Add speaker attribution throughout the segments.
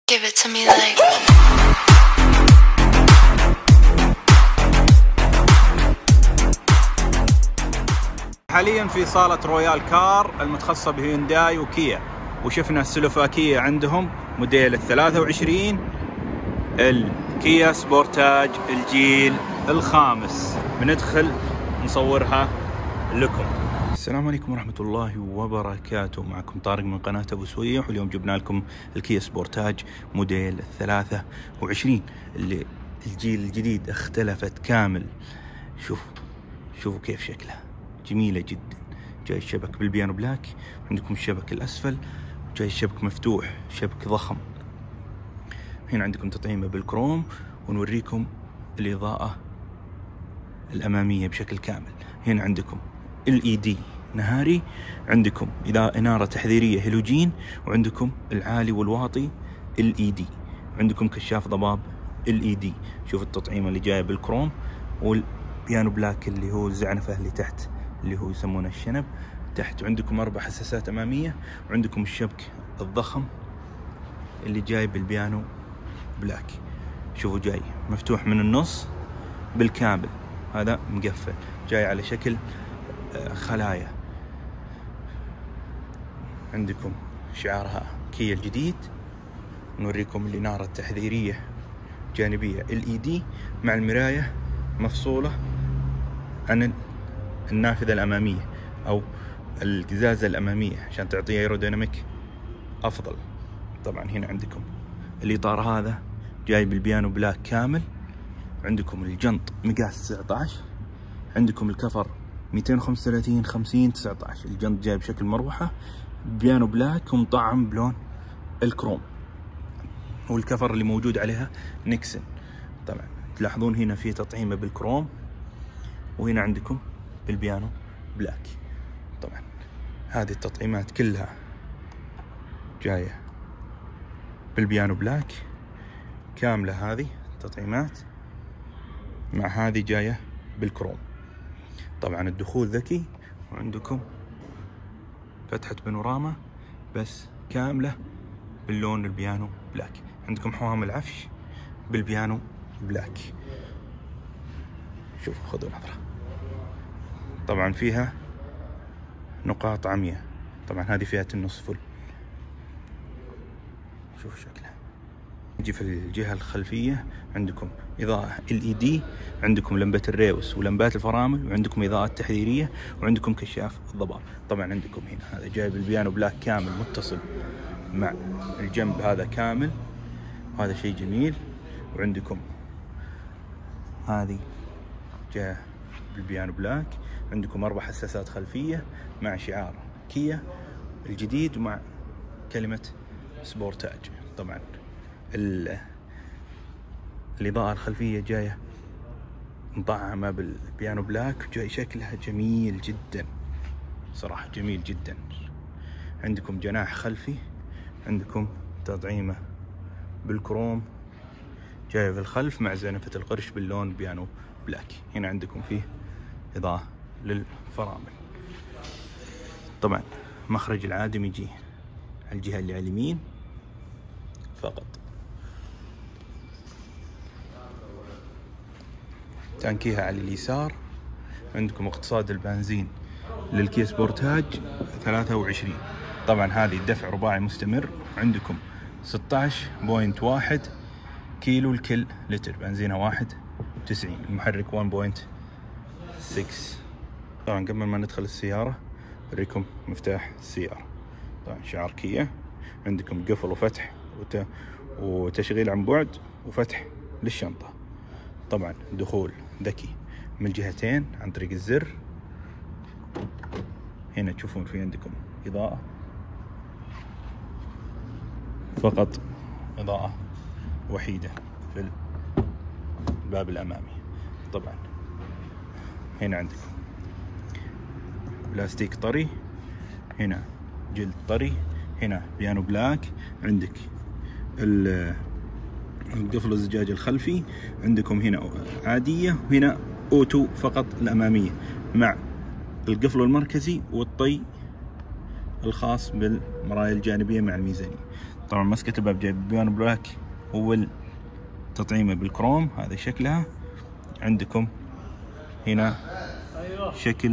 Speaker 1: Give it to me like.
Speaker 2: حاليا في صالة رويال كار المتخصصة بهيونداي وكيا، وشفنا السلوفاكية عندهم موديل 23 الكيا سبورتاج الجيل الخامس. بندخل نصورها لكم. السلام عليكم ورحمة الله وبركاته، معكم طارق من قناة أبو سويح، واليوم جبنا لكم الكيا سبورتاج موديل 23 اللي الجيل الجديد اختلفت كامل. شوفوا كيف شكلها جميلة جدا. جاي الشبك بالبيانو بلاك، عندكم الشبك الأسفل، جاي الشبك مفتوح، شبك ضخم. هنا عندكم تطعيمة بالكروم، ونوريكم الإضاءة الأمامية بشكل كامل. هنا عندكم LED نهاري، عندكم إنارة تحذيرية هالوجين، وعندكم العالي والواطي LED، عندكم كشاف ضباب LED. شوف التطعيمة اللي جاية بالكروم، والبيانو بلاك اللي هو الزعنفة اللي تحت اللي هو يسمونه الشنب تحت. وعندكم 4 حساسات أمامية، وعندكم الشبك الضخم اللي جاي بالبيانو بلاك. شوفوا جاي مفتوح من النص بالكامل، هذا مقفل، جاي على شكل خلايا. عندكم شعارها كيا الجديد. نوريكم الإنارة التحذيرية جانبية LED مع المراية مفصولة عن النافذة الأمامية أو القزازة الأمامية عشان تعطي ايروديناميك أفضل. طبعا هنا عندكم الإطار هذا جاي بالبيانو بلاك كامل. عندكم الجنط مقاس 19، عندكم الكفر 235 50 19. الجنط جاي بشكل مروحة بيانو بلاك ومطعم بلون الكروم، والكفر اللي موجود عليها نيكسن. طبعا تلاحظون هنا في تطعيمة بالكروم، وهنا عندكم بالبيانو بلاك. طبعا هذه التطعيمات كلها جاية بالبيانو بلاك كاملة. هذه تطعيمات مع هذه جاية بالكروم. طبعا الدخول ذكي، وعندكم فتحة بانوراما بس كاملة باللون البيانو بلاك. عندكم حوام العفش بالبيانو بلاك. شوفوا خذوا نظرة. طبعا فيها نقاط عمياء، طبعا هذه فئة النص فل. شوفوا شكلها. نجي في الجهة الخلفية، عندكم إضاءة LED، عندكم لمبة الريوس ولمبات الفرامل، وعندكم إضاءة تحذيرية، وعندكم كشاف الضباب. طبعا عندكم هنا هذا جاي بالبيانو بلاك كامل متصل مع الجنب هذا كامل، وهذا شيء جميل. وعندكم هذه جاء بالبيانو بلاك، عندكم 4 حساسات خلفية مع شعار كيا الجديد ومع كلمة سبورتاج. طبعا الإضاءة الخلفية جاية مطعمة بالبيانو بلاك، وجاي شكلها جميل جدا صراحة، جميل جدا. عندكم جناح خلفي، عندكم تطعيمة بالكروم جاية في الخلف مع زعنفة القرش باللون بيانو بلاك. هنا عندكم فيه إضاءة للفرامل. طبعا مخرج العادم يجي على الجهة اللي على اليمين فقط. تانكيها على اليسار. عندكم اقتصاد البنزين للكيا سبورتاج 23. طبعا هذه الدفع رباعي مستمر، عندكم 16.1 كيلو لكل لتر، بنزينها 91، المحرك 1.6. طبعا قبل ما ندخل السيارة أوريكم مفتاح السيارة. طبعا شعار كيا، عندكم قفل وفتح وتشغيل عن بعد وفتح للشنطة. طبعا دخول ذكي من الجهتين عن طريق الزر. هنا تشوفون في عندكم إضاءة، فقط إضاءة وحيدة في الباب الأمامي. طبعا هنا عندكم بلاستيك طري، هنا جلد طري، هنا بيانو بلاك، عندك القفل الزجاج الخلفي، عندكم هنا عادية، وهنا أوتو فقط الأمامية مع القفل المركزي والطي الخاص بالمرايا الجانبية مع الميزانية. طبعا مسكة الباب جايب بيان بلاك والتطعيمة بالكروم. هذا شكلها. عندكم هنا شكل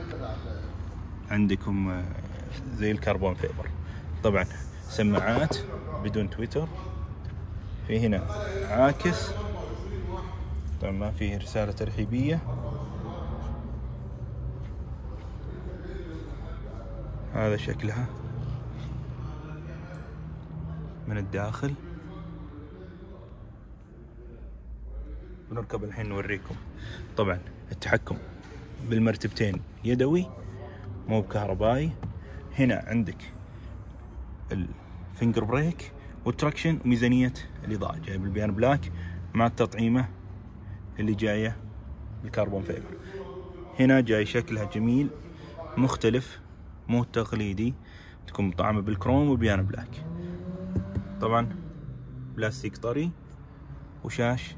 Speaker 2: عندكم زي الكربون فيبر. طبعا سماعات بدون تويتر. في هنا عاكس، طبعا ما فيه رسالة ترحيبية. هذا شكلها من الداخل. بنركب الحين نوريكم. طبعا التحكم بالمرتبتين يدوي مو بكهربائي. هنا عندك الفينجر بريك والتراكشن وميزانية الإضاءة جاي بالبيان بلاك مع التطعيمة اللي جاية بالكربون فيبر. هنا جاي شكلها جميل مختلف مو تقليدي، تكون مطعمة بالكروم وبيان بلاك. طبعا بلاستيك طري وشاشتين.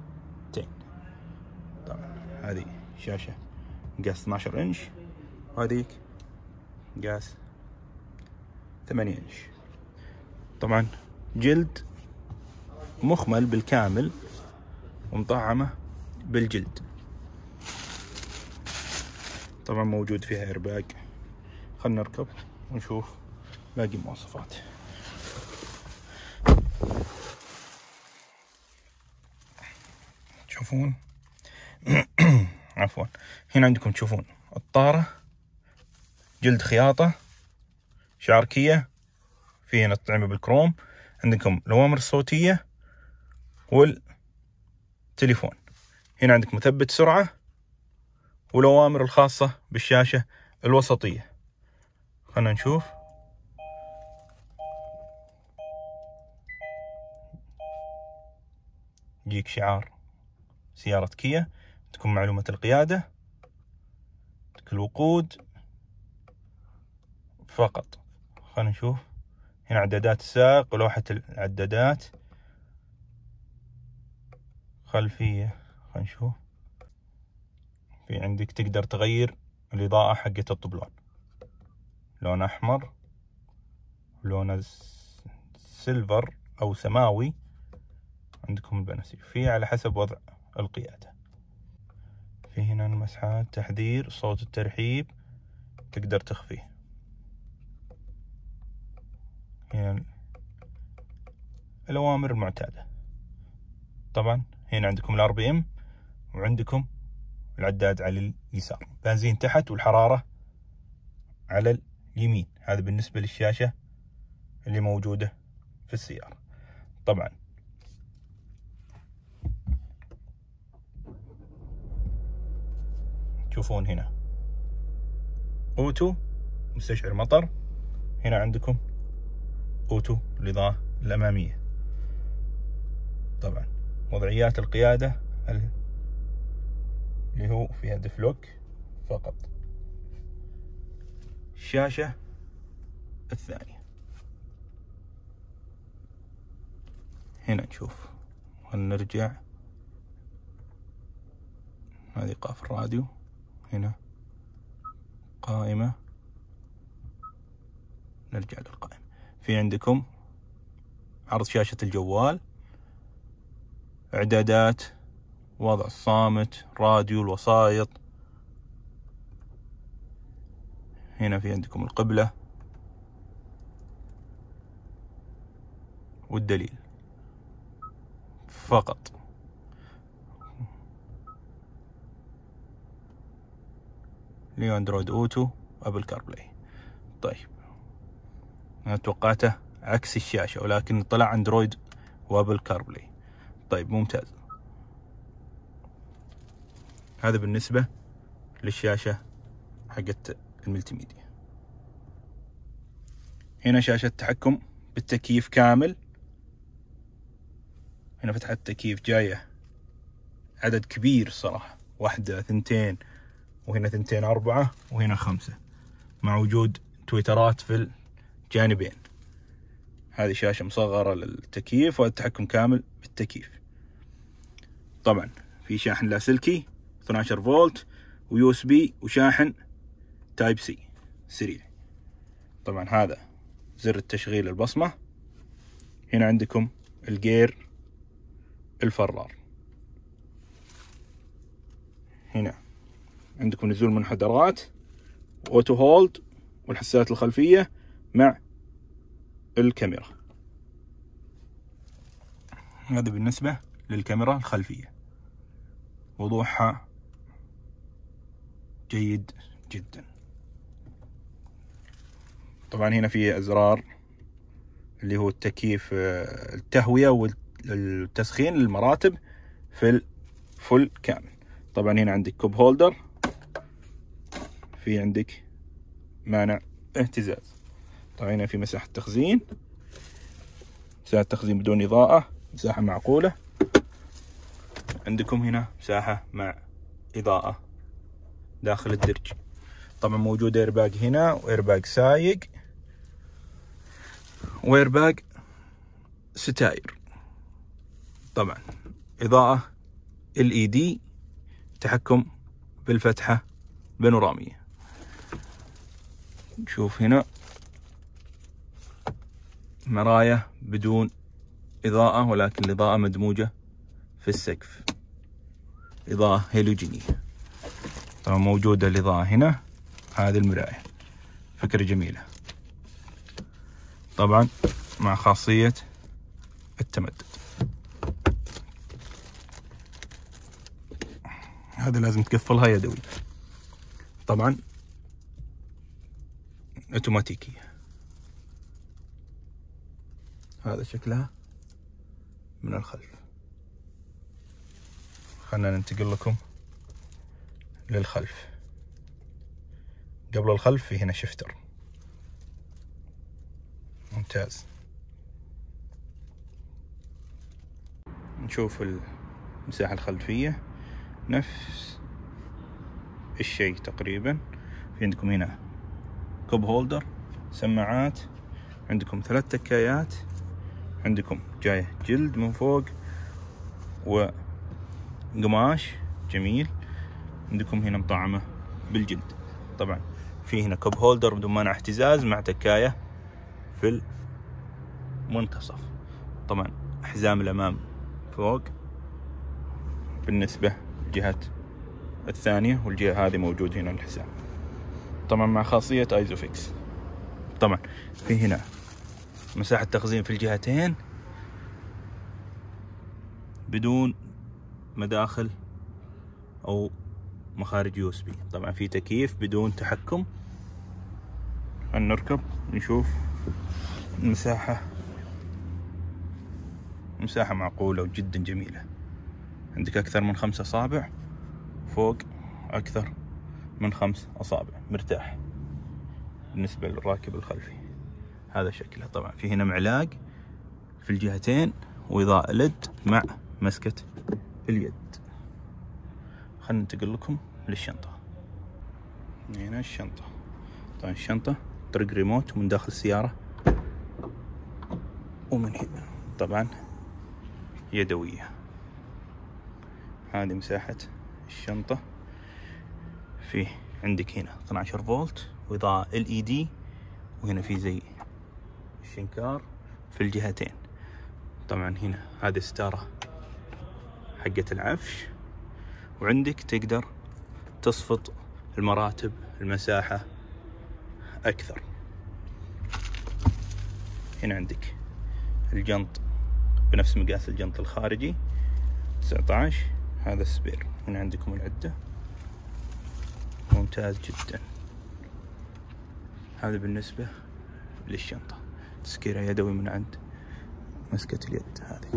Speaker 2: طبعا هذه شاشة قاس 12 انش وهذيك قاس 8 انش. طبعا جلد مخمل بالكامل ومطعمة بالجلد. طبعا موجود فيها ايرباج. خلنا نركب ونشوف باقي المواصفات. تشوفون عفوا، هنا عندكم تشوفون الطارة جلد خياطة شعار كيا. في هنا الطعمة بالكروم. عندكم الأوامر الصوتية والتليفون. هنا عندك مثبت سرعة والأوامر الخاصة بالشاشة الوسطية. خلنا نشوف. يجيك شعار سيارة كيا، تكون معلومة القيادة، الوقود فقط. خلنا نشوف هنا اعدادات السائق ولوحة العدادات خلفية. خلنا نشوف. في عندك تقدر تغير الإضاءة حقت الطبلون، لون أحمر، لون سيلفر أو سماوي. عندكم البنفسجي في على حسب وضع القيادة. في هنا المسحات، تحذير، صوت الترحيب تقدر تخفيه. هنا الأوامر المعتادة. طبعا هنا عندكم الار بي ام وعندكم العداد على اليسار، بنزين تحت والحرارة على اليمين. هذا بالنسبة للشاشة اللي موجودة في السيارة. طبعا تشوفون هنا اوتو مستشعر مطر. هنا عندكم اوتو الإضاءة الأمامية. طبعا وضعيات القيادة اللي هو فيها دفلوك فقط. الشاشة الثانية هنا نشوف. خلنا نرجع. هذه إيقاف الراديو. هنا قائمة. نرجع للقائمة. في عندكم عرض شاشة الجوال، إعدادات، وضع الصامت، راديو، الوسائط. هنا في عندكم القبلة والدليل فقط. لي اندرويد اوتو ابل كاربلاي. طيب انا توقعته عكس الشاشة ولكن طلع اندرويد وابل كاربلاي. طيب ممتاز. هذا بالنسبة للشاشة حقت الملتي ميديا. هنا شاشة تحكم بالتكييف كامل. هنا فتحة التكييف جاية عدد كبير صراحة، 1 2 وهنا 2 4 وهنا 5 مع وجود تويترات في الجانبين. هذه شاشة مصغرة للتكييف والتحكم كامل بالتكييف. طبعا في شاحن لاسلكي 12 فولت ويو اس بي وشاحن تايب سي سريع. طبعا هذا زر التشغيل البصمة. هنا عندكم الجير الفرار. هنا عندكم نزول منحدرات، اوتو هولد، والحساسات الخلفية مع الكاميرا. هذا بالنسبة للكاميرا الخلفية، وضوحها جيد جدا. طبعا هنا في أزرار اللي هو التكييف، التهوية والتسخين للمراتب في الفل كامل. طبعا هنا عندك كوب هولدر، في عندك مانع اهتزاز. طبعا هنا في مساحة تخزين، مساحة تخزين بدون إضاءة، مساحة معقولة. عندكم هنا مساحة مع إضاءة داخل الدرج. طبعا موجود ايرباج هنا، وايرباج سايق، وايرباج ستاير. طبعا إضاءة LED، تحكم بالفتحة بانورامية. نشوف هنا مرايا بدون إضاءة، ولكن الإضاءة مدموجة في السقف، إضاءة هيلوجينية. طبعا موجودة الإضاءة هنا، هذه المراية، فكرة جميلة. طبعا مع خاصية التمدد، هذا لازم تقفلها يدوي. طبعا اوتوماتيكية. هذا شكلها من الخلف. خلنا ننتقل لكم للخلف. قبل الخلف في هنا شفتر ممتاز. نشوف المساحة الخلفية، نفس الشيء تقريبا. في عندكم هنا كوب هولدر، سماعات، عندكم 3 تكايات، عندكم جاية جلد من فوق وقماش جميل، عندكم هنا مطعمة بالجلد. طبعا في هنا كوب هولدر بدون مانع اهتزاز مع تكاية في المنتصف. طبعا حزام الأمام فوق بالنسبة للجهة الثانية، والجهة هذه موجود هنا الحزام، طبعا مع خاصية ايزوفيكس. طبعا في هنا مساحة تخزين في الجهتين بدون مداخل او مخارج USB. طبعا في تكييف بدون تحكم. نركب نشوف المساحة، مساحة معقولة وجدا جميلة. عندك أكثر من 5 أصابع، فوق أكثر من 5 أصابع، مرتاح بالنسبة للراكب الخلفي. هذا شكله. طبعا في هنا معلاق في الجهتين، وإضاءة LED مع مسكة اليد. خلنا ننتقل لكم للشنطة. هنا الشنطة. طبعا الشنطة طرق ريموت من داخل السيارة، ومن هنا طبعا يدوية. هذه مساحة الشنطة. فيه عندك هنا 12 فولت وإضاءة LED، وهنا في زي الشنكار في الجهتين. طبعا هنا هذه ستارة حقة العفش، وعندك تقدر تصفط المراتب المساحة أكثر. هنا عندك الجنط بنفس مقاس الجنط الخارجي 19، هذا السبير. هنا عندكم العدة، ممتاز جدا. هذا بالنسبة للشنطة، تسكيرها يدوي من عند مسكة اليد هذه.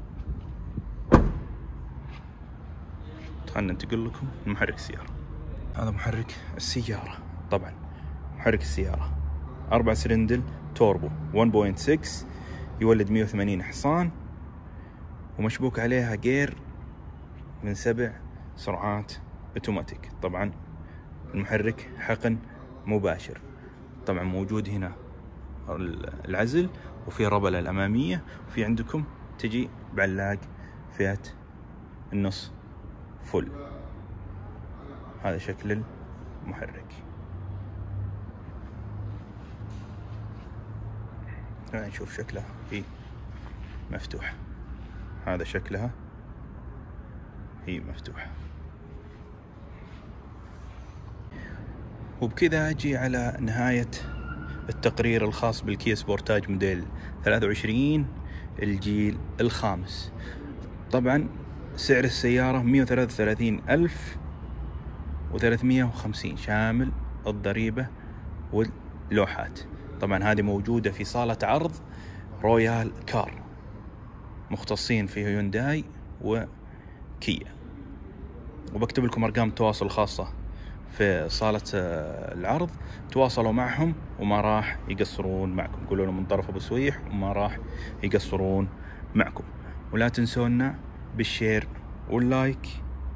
Speaker 2: خلنا ننتقل لكم لمحرك السيارة. هذا محرك السيارة. طبعا محرك السيارة 4 سلندل توربو 1.6، يولد 180 حصان، ومشبوك عليها جير من 7 سرعات اوتوماتيك. طبعا المحرك حقن مباشر. طبعا موجود هنا العزل، وفي ربلة الأمامية، وفي عندكم تجي بعلاق فئة النص فل. هذا شكل المحرك. نشوف شكله في مفتوح. هذا شكلها، هي مفتوحة. وبكذا أجي على نهاية التقرير الخاص بالكيا سبورتاج موديل 23 الجيل الخامس. طبعا سعر السيارة 133,350 شامل الضريبة واللوحات. طبعا هذه موجودة في صالة عرض رويال كار، مختصين في هيونداي وكيا. وبكتب لكم أرقام التواصل الخاصة في صالة العرض، تواصلوا معهم وما راح يقصرون معكم. قولوا لهم من طرف أبو سويح وما راح يقصرون معكم. ولا تنسونا بالشير واللايك،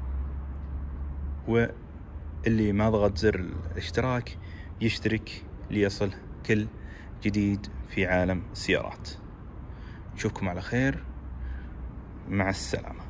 Speaker 2: واللي ما ضغط زر الاشتراك يشترك ليصل كل جديد في عالم السيارات. نشوفكم على خير، مع السلامة.